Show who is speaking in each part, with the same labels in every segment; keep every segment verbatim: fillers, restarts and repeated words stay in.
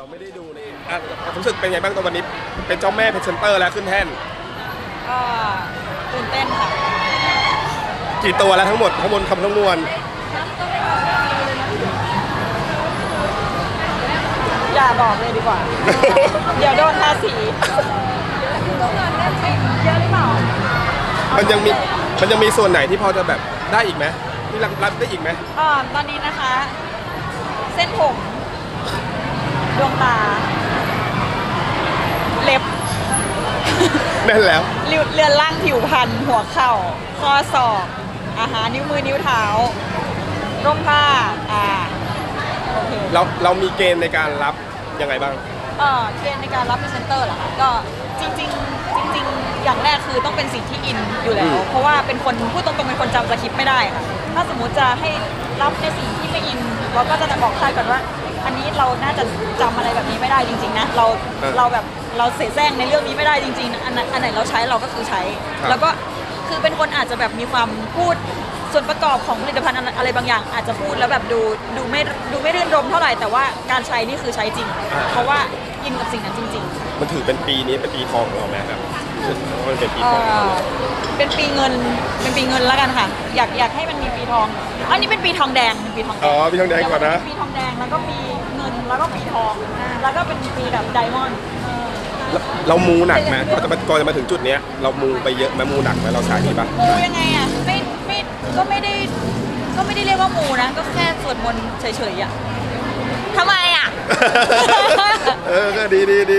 Speaker 1: เราไม่ได้ดูเลยอ่ะรู้สึกเป็นไงบ้างตอนวันนี้เป็นเจ้าแม่เพชรเซนเตอร์แล้วขึ้นแท่น
Speaker 2: ก็ตื่นเต้นค่ะ
Speaker 1: กี่ตัวแล้วทั้งหมดทั้งหมดคำทั้งมวล
Speaker 2: อย่าบอกเลยดีกว่า เดี๋ยวโดนภาษีเยอะหรือเปล่า
Speaker 1: มันยังมีมันยังมีส่วนไหนที่พอจะแบบได้อีกไหมที่รับรับได้อีกไหม
Speaker 2: อ่าตอนนี้นะคะ เส้นผมดวงตาเล็บ
Speaker 1: นั่นแล้ว
Speaker 2: เรือนร่างผิวพรรณหัวเข่าข้อศอกอาหารนิ้วมือนิ้วเท้าร่มผ้าอ่าโอเค
Speaker 1: เราเรามีเกณฑ์ในการรับยังไงบ้าง
Speaker 2: เออเกณฑ์ในการรับพรีเซนเตอร์เหรอคะก็จริงๆจริงๆอย่างแรกคือต้องเป็นสิ่งที่อินอยู่แล้วเพราะว่าเป็นคนพูดตรงๆเป็นคนจำสคริปต์ไม่ได้ค่ะถ้าสมมุติจะให้รับในสิ่งที่ไม่อินเราก็จะบอกค่ายก่อนว่าอันนี้เราน่าจะจำอะไรแบบนี้ไม่ได้จริงๆนะเราเราแบบเราเสแสร้งในเรื่องนี้ไม่ได้จริงๆอันอันไหนเราใช้เราก็คือใช้แล้วก็คือเป็นคนอาจจะแบบมีความพูดส่วนประกอบของผลิตภัณฑ์อะไรบางอย่างอาจจะพูดแล้วแบบดูดูไม่ดูไม่รื่นรมเท่าไหร่แต่ว่าการใช้นี่คือใช้จริงเพราะว่าอินกับสิ่งนั้นจริง
Speaker 1: ๆมันถือเป็นปีนี้เป็นปีทองของเราไหมครับมันเป็นปีทอง
Speaker 2: เป็นปีเงินเป็นปีเงินแล้วกันค่ะอยากอยากให้มันมีปีทองอันนี้เป็นปีทองแดงเป็นปีทองแดง
Speaker 1: อ๋อปีทองแดงก่อนนะ
Speaker 2: ปีทองแดงแล้วก็ปีเงินแล้วก็ปีทองแล้วก็เป็นปีแบบไดมอนด์
Speaker 1: เรามูหนักไหมก่อนจะมาก่อนจะมาถึงจุดนี้เรามูไปเยอะไหมมูหนักไหมเราสายนี้ปะ
Speaker 2: มูยังไงอ่ะไม่ไม่ก็ไม่ได้ก็ไม่ได้เรียกว่ามูนะก็แค่สวดมนต์เฉยๆอ่ะทำไมอ่ะ
Speaker 1: เออก็ดีดีดี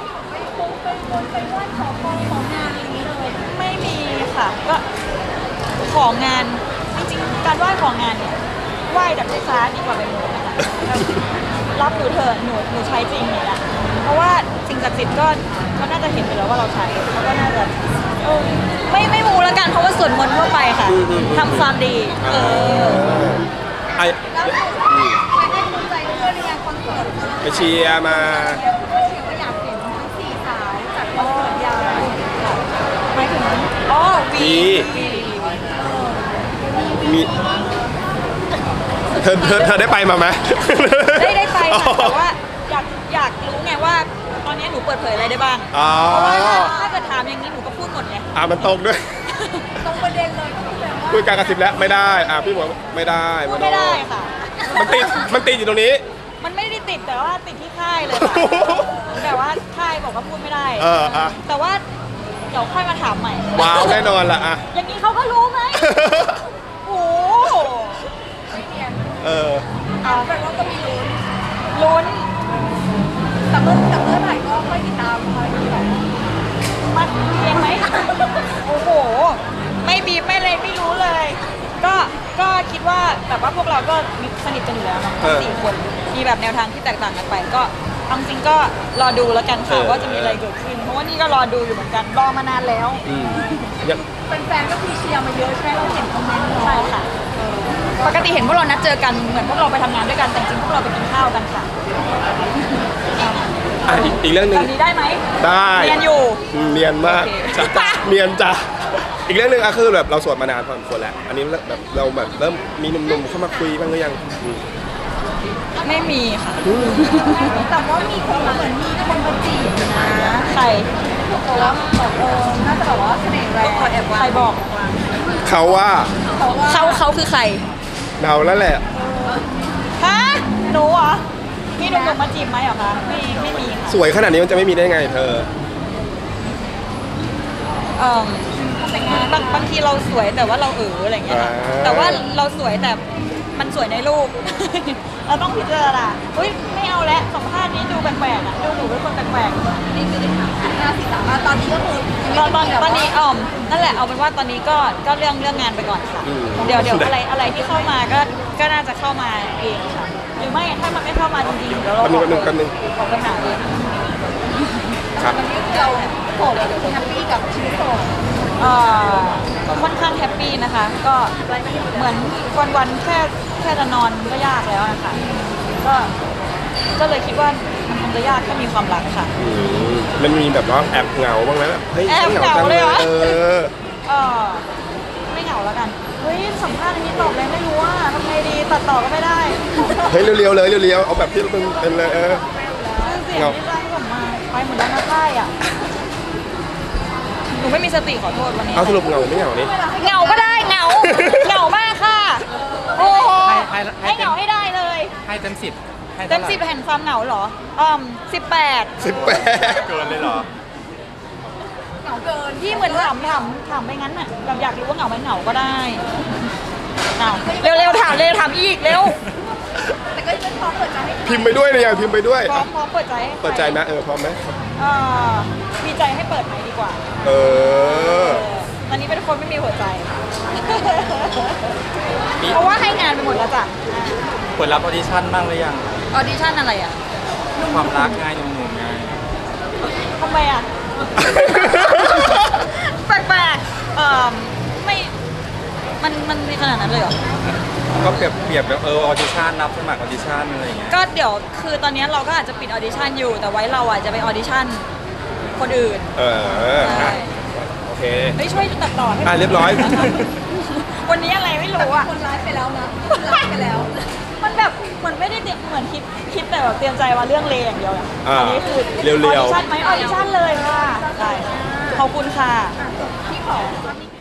Speaker 2: ไม่มีค่ะก็ของงานจริงๆการไหว้ของงานเนี่ยไหว้แบบช้าๆดีกว่าไปมูนะคะรับหนูเถอะหนูหนูใช้จริงเนี่ยแหละเพราะว่าสิ่งศักดิ์สิทธิ์ก็ก็น่าจะเห็นไปแล้วว่าเราใช้เขาก็น่าจะไม่ไม่มูแล้วกันเพราะว่าสวดมนต์ทั่วไปค่ะทำความดีเออ
Speaker 1: ไอไปเชียร์มา
Speaker 2: อยากเห็นทั้งสี่สาวจากคอนเสิร์ตยาวหมายถึงอ๋อวี
Speaker 1: มีเธอเธอเธอได้ไปมาไหม
Speaker 2: ได้ได้ไปค่ะแต่ว่าอยากอยากรู้ไงว่าตอนนี้หนูเปิดเผยอะไรได้บ้างเพราะว่าถ้าเกิดถามอย่างนี้หนูก็พูดหมดไง
Speaker 1: อ่ามันตรงด้วย
Speaker 2: ตรงประเด็นเลย
Speaker 1: พูดการกระซิบแล้วไม่ได้อ่าพี่บอกไม่ได้
Speaker 2: พูดไม่ได้ค่ะ
Speaker 1: มันติดมันติดอยู่ตรงนี้
Speaker 2: มันไม่ได้ติดแต่ว่าติดที่ค่ายเลยค่ะแต่ว่าค่ายบอกว่าพูดไม่ได้
Speaker 1: เอออ่ะ
Speaker 2: แต่ว่าเดี๋ยวค่อยมาถามใหม่
Speaker 1: ว้าวแน่นอนละอ่ะ
Speaker 2: อย่างนี้เขาก็รู้ไหมโอ้
Speaker 1: เออ
Speaker 2: เอาแปลว่าก็มีลุ้นลุ้นแต่เมื่อแต่เมื่อไหร่ก็ค่อยติดตามค่อยดูแบบมันเองไหมโอ้โหไม่บีบไม่เลยไม่รู้เลยก็ก็คิดว่าแบบว่าพวกเราก็สนิทกันอยู่แล้วทั้งสี่คนมีแบบแนวทางที่แตกต่างกันไปก็จริงก็รอดูแล้วกันค่ะว่าจะมีอะไรเกิดขึ้นเพราะว่านี่ก็รอดูอยู่เหมือนกันรอมานานแล้วเป็นแฟนก็คือเชียร์มาเยอะใช่เราเห็นคอมเมนต์ใช่ค่ะปกติเห็นพวกเรานัดเจอกันเหมือนพวกเราไปทำงานด้วยกันแต่จริงพวกเราไปกินข้าวกันค่ะ
Speaker 1: อีกเรื่องหนึ่ง
Speaker 2: ตอนนี้ได้ไหม
Speaker 1: ได้
Speaker 2: เนียนอยู่
Speaker 1: เนียนมากเนียนจ้ะอีกเรื่องหนึ่งอะคือแบบเราสวดมานานพอสมควรแล้วอันนี้แบบเราแบบเริ่มมีหนุ่มๆเข้ามาคุยบ้างหรือยัง
Speaker 2: ไม่มีค่ะแต่ว่ามีคนเหมือนมีคนมาจีบนะใครแล้วแบบเออน่าจะแบบว่าเสน่ห์แรงใครบอก
Speaker 1: เขาว่า
Speaker 2: เขาเขาคือใคร
Speaker 1: เดาแล้วแหละ
Speaker 2: ฮะหนูเหรอมีหนุ่มๆมาจีบไหมเหรอคะไม่ไม่มีค่ะ
Speaker 1: สวยขนาดนี้มันจะไม่มีได้ไงเธอ
Speaker 2: เออบางบางทีเราสวยแต่ว่าเราเอออะไรเงี้ยแต่ว่าเราสวยแต่มันสวยในรูปเราต้องพิจารณาเฮ้ยไม่เอาแล้วสัมภาษณ์นี้ดูแปลกๆอ่ะดูหนูเป็นคนแปลกๆนี่คือได้ถามหน้าสีสาวตอนนี้ก็คือตอนตอนตอนนี้อ๋อนั่นแหละเอาเป็นว่าตอนนี้ก็ก็เรื่องเรื่องงานไปก่อนค่ะเดี๋ยวเดี๋ยวอะไรอะไรที่เข้ามาก็ก็น่าจะเข้ามาเองค่ะหรือไม่ถ้ามันไม่เข้ามาจริงๆเดี๋ยวเราขอขอไปหาเอง
Speaker 1: ครับ
Speaker 2: วันนี้เราโสดแฮปปี้กับชีวิตโสดอ่าค่อนข้างแฮปปี้นะคะก็เหมือนวันๆแค่แค่จะนอนก็ยากแล้วนะคะก็ก็เลยคิดว่ามันคงจะยากถ้ามีความรักค่ะ
Speaker 1: มันมีแบบว่าแอบเหงาบ้างไหมแบบเฮ้ย
Speaker 2: แอบเหงาเลยเหรอ
Speaker 1: เออ
Speaker 2: เออไม่เหงาแล้วกันเฮ้ยสัมภาษณ์อันนี้ตอบเลยไม่รู้ว่าทำไงดีตัดต่อก็ไม่ได้
Speaker 1: เฮ้ยเรียวๆเลยเรียวๆเอาแบบที่เป็นเป็นเลยเออ
Speaker 2: เสียง
Speaker 1: เงา
Speaker 2: ที่ไล่ผมมาไปเหมือนแล้วนะใช่อ่ะหนูไม่มีสติขอโทษวันนี้
Speaker 1: เอาสรุปเงาไม่เหงานี่
Speaker 2: เหงาก็ได้เหงาเหงามากค่ะโอ้โห
Speaker 3: ให้ให้
Speaker 2: ให้เหงาให้ได้เลย
Speaker 3: ให้เต็มสิบให้
Speaker 2: เต็
Speaker 3: ท่าม ไหร่
Speaker 2: สิบแห่งความเหงาเหรออืมสิบแปด
Speaker 1: สิบแปด
Speaker 3: เกินเลยเหรอ
Speaker 2: เหงาเกินพี่เหมือนถามถามถามไปงั้นน่ะแบบอยากรู้ว่าเหงาไหมเหงาก็ได้เหงาเร็วๆถามเร็วถามอีกเร็วแต่ก็ยังพร้อมเปิดใจให้
Speaker 1: พิมพ์ไปด้วยเนี่ยพิมพ์ไปด้วย
Speaker 2: พร้อมพร้อมเปิดใจให้
Speaker 1: เปิดใจไหมเออพร้อมไหม
Speaker 2: เอ่อมีใจให้เปิดไหมดีกว่า
Speaker 1: เออ
Speaker 2: ตอนนี้เป็นคนไม่มีหัวใจ เพราะว่าให้งานไปหมดแล้วจ้ะ
Speaker 3: เปิดรับออดิชั่นบ้างหรือยัง
Speaker 2: ออดิชั่นอะไรอ่ะ
Speaker 3: ความรักไงหนุ่มๆไง
Speaker 2: ทำไมอ่ะ แปลกๆเอ่อไม่ มันมันมีขนาดนั้นเลยเหรอ
Speaker 3: ก็เปรียบเปรียบแบบเออออดิชั่นรับสมัครออดิชั่นอะไรอย่างเงี้ย
Speaker 2: ก็เดี๋ยวคือตอนนี้เราก็อาจจะปิดออดิชั่นอยู่ แต่ไว้เราอ่ะจะไปออดิชั่นคนอื่น
Speaker 1: เออ
Speaker 2: ใช่
Speaker 1: โอเค
Speaker 2: ไม่ช่วยตัดต่อให้
Speaker 1: อ่ะเรียบร้อย
Speaker 2: วันนี้อะไรไม่รู้อ่ะ
Speaker 4: คนร้ายไปแล้วนะคนร้ายไปแล้ว
Speaker 2: มันแบบเหมือนไม่ได้เตรียมเหมือนคิดคิดแต่แบบเตรียมใจว่าเรื่องเลอย่างเดียวอะ
Speaker 1: อ่า
Speaker 2: อันี้คือ
Speaker 1: เรียวๆ
Speaker 2: ออดิชั่นไหมออดิชั่นเลยค่ะได้ขอบคุณค่ะ
Speaker 4: พี่ขอ